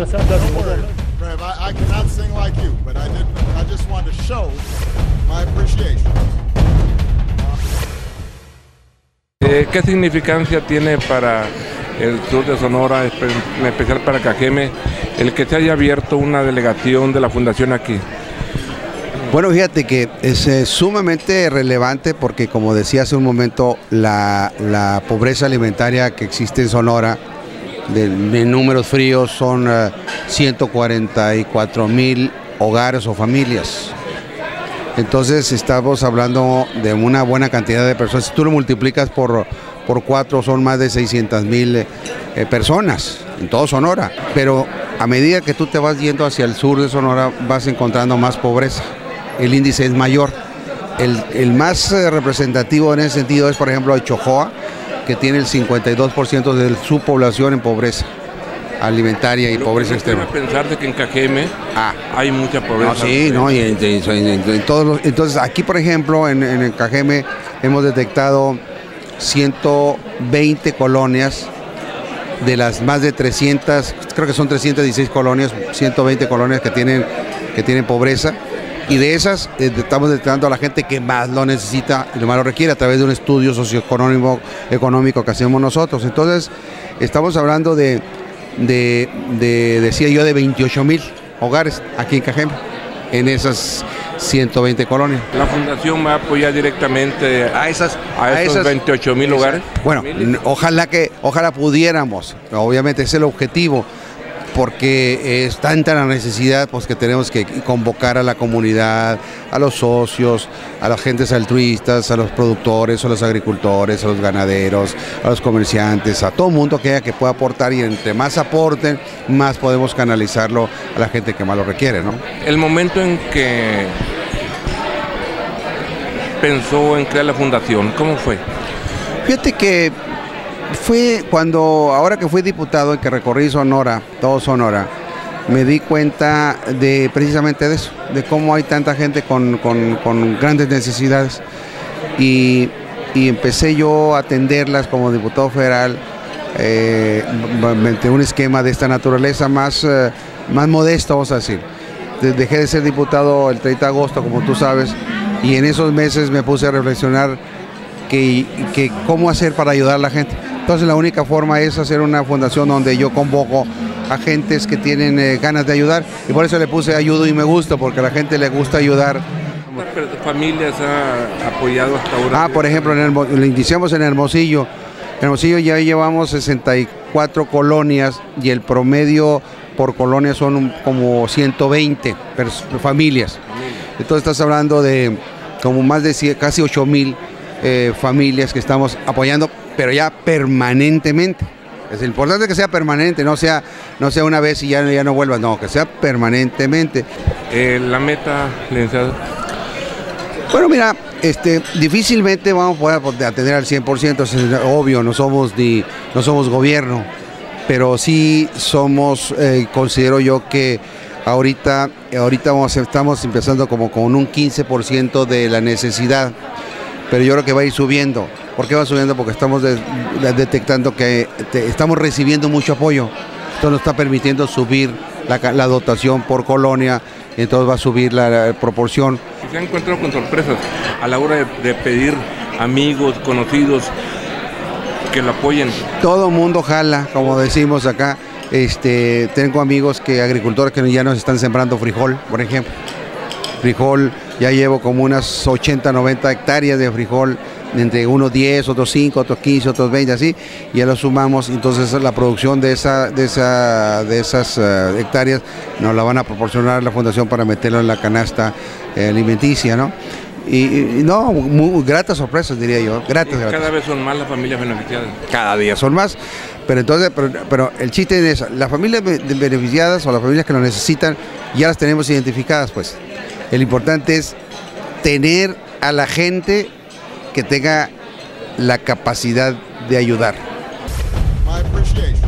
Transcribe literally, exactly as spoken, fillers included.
Rev, I, I cannot sing like you, but I did. I just wanted to show my appreciation. Eh, ¿Qué significancia tiene para el sur de Sonora, en especial para Cajeme, el que se haya abierto una delegación de la fundación aquí? Bueno, fíjate que es eh, sumamente relevante porque, como decía hace un momento, la, la pobreza alimentaria que existe en Sonora, de, de números fríos, son uh, ciento cuarenta y cuatro mil hogares o familias. Entonces estamos hablando de una buena cantidad de personas. Si tú lo multiplicas por, por cuatro, son más de seiscientas mil eh, personas en todo Sonora. Pero a medida que tú te vas yendo hacia el sur de Sonora, vas encontrando más pobreza. El índice es mayor. El, el más eh, representativo en ese sentido es, por ejemplo, Chojoa, que tiene el cincuenta y dos por ciento de su población en pobreza alimentaria y Lo pobreza que extrema. pensar de que en Cajeme ah. hay mucha pobreza. No, sí, no, y en, en, en, en todos los, entonces aquí, por ejemplo, en, en Cajeme hemos detectado ciento veinte colonias de las más de trescientas, creo que son trescientas dieciséis colonias, ciento veinte colonias que tienen, que tienen pobreza. Y de esas eh, estamos detectando a la gente que más lo necesita y lo más lo requiere a través de un estudio socioeconómico económico que hacemos nosotros. Entonces, estamos hablando de, de, de decía yo, de veintiocho mil hogares aquí en Cajeme, en esas ciento veinte colonias. ¿La fundación va a apoyar directamente a esas a esos esas, veintiocho mil hogares? Bueno, ojalá que ojalá pudiéramos, obviamente ese es el objetivo, porque es tanta la necesidad, pues, que tenemos que convocar a la comunidad, a los socios, a las gentes altruistas, a los productores, a los agricultores, a los ganaderos, a los comerciantes, a todo mundo que haya que pueda aportar, y entre más aporten, más podemos canalizarlo a la gente que más lo requiere, ¿no? El momento en que pensó en crear la fundación, ¿cómo fue? Fíjate que fue cuando, ahora que fui diputado y que recorrí Sonora, todo Sonora, me di cuenta de precisamente de eso, de cómo hay tanta gente con, con, con grandes necesidades, y, y empecé yo a atenderlas como diputado federal, eh, mediante un esquema de esta naturaleza más, eh, más modesto, vamos a decir. Dejé de ser diputado el treinta de agosto, como tú sabes, y en esos meses me puse a reflexionar que, que cómo hacer para ayudar a la gente. Entonces la única forma es hacer una fundación donde yo convoco a gentes que tienen eh, ganas de ayudar, y por eso le puse ayudo y me gusta, porque a la gente le gusta ayudar. ¿Cuántas familias ha apoyado hasta ahora? Ah, por ejemplo, en el, le iniciamos en Hermosillo. En Hermosillo ya llevamos sesenta y cuatro colonias y el promedio por colonia son un, como ciento veinte familias. Entonces estás hablando de como más de casi ocho mil eh, familias que estamos apoyando, pero ya permanentemente. Es importante que sea permanente, no sea, no sea una vez y ya, ya no vuelva, no, que sea permanentemente. Eh, la meta, licenciado. Bueno, mira, este, difícilmente vamos a poder atender al cien por ciento, es obvio, no somos, ni, no somos gobierno, pero sí somos, eh, considero yo que ahorita, ahorita vamos, estamos empezando como con un quince por ciento de la necesidad, pero yo creo que va a ir subiendo. ¿Por qué va subiendo? Porque estamos de, de, detectando que te, estamos recibiendo mucho apoyo. Esto nos está permitiendo subir la, la dotación por colonia, y entonces va a subir la, la proporción. ¿Se han encontrado con sorpresas a la hora de, de pedir amigos, conocidos que lo apoyen? Todo mundo jala, como decimos acá. Este, tengo amigos que agricultores que ya nos están sembrando frijol, por ejemplo. Frijol, ya llevo como unas ochenta, noventa hectáreas de frijol, entre unos diez, otros cinco, otros quince, otros veinte, así, y ya lo sumamos. Entonces la producción de, esa, de, esa, de esas uh, hectáreas nos la van a proporcionar la fundación para meterlo en la canasta eh, alimenticia, ¿no? Y, y no, muy gratas sorpresas, diría yo, gratas, Cada gratas. vez son más las familias beneficiadas. Cada día son más, pero entonces, pero, pero el chiste es eso, las familias beneficiadas o las familias que lo necesitan, ya las tenemos identificadas, pues. El importante es tener a la gente que tenga la capacidad de ayudar. My appreciation.